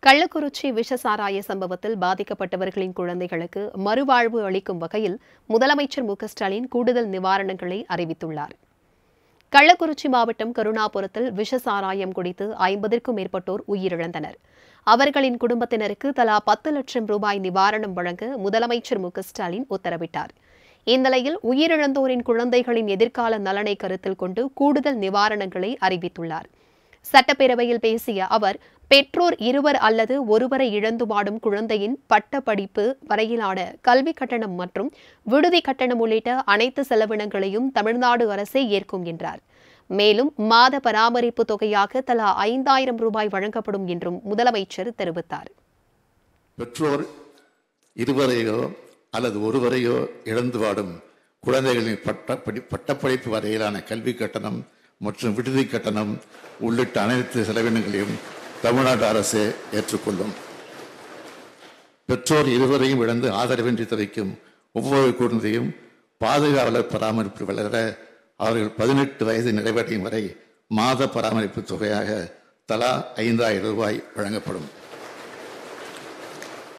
கள்ளக்குறிச்சி விஷசாராய சம்பவத்தில் பாதிக்கப்பட்டவர்களின் குழந்தைகளுக்கு மறுவாழ்வு அளிக்கும் வகையில் முதலமைச்சர் மு.க.ஸ்டாலின் கூடுதல் நிவாரணங்களை அறிவித்துள்ளார். கள்ளக்குறிச்சி மாவட்டம் கருணாபுரத்தில் விஷசாராயம் குடித்து 50க்கும் மேற்பட்டோர் உயிரிழந்தனர். அவர்களின் குடும்பத்தினருக்கு தலா 10 லட்சம் ரூபாய் நிவாரணம் வழங்க முதலமைச்சர் மு.க.ஸ்டாலின் உத்தரவிட்டார். இந்நிலையில் உயிரிழந்தோரின் குழந்தைகளின் எதிர்கால நலனை கருத்தில் கொண்டு கூடுதல் நிவாரணங்களை அறிவித்துள்ளார். சட்டப்பேரவையில் பேசிய அவர், பெற்றோர் இருவர் அல்லது ஒருவரை இழந்து வாடும் குழந்தையின் பட்டப்படிப்பு வரையிலான கல்வி கட்டணம் மற்றும் விடுதி கட்டணம் உள்ளிட்ட அனைத்து செலவினங்களையும் தமிழ்நாடு அரசே ஏற்கும் என்றார். மேலும் மாத பராமரிப்பு தொகையாக தலா 5000 ரூபாய் வழங்கப்படும் என்றும் முதலமைச்சர் தெரிவித்தார். பெற்றோர் இருவரையோ அல்லது ஒருவரையோ இழந்து வாடும் குழந்தைகளின் பட்டப்படிப்பு வரையிலான கல்வி கட்டணம் மற்றும் விடுதி கட்டணம் உள்ளிட்ட அனைத்து செலவினங்களையும் தமிழ்நாடு அரசே ஏற்றுக்கொள்ளும். பெற்றோர் இருவரையும் இழந்து ஆதரவின்றி தவிக்கும் ஒவ்வொரு குழந்தையும் பாதுகாவலர் பராமரிப்பு வளர அவர்கள் 18 வயது நிறைவடையும் வரை மாத பராமரிப்பு தொகையாக தலா 5000 ரூபாய் வழங்கப்படும்.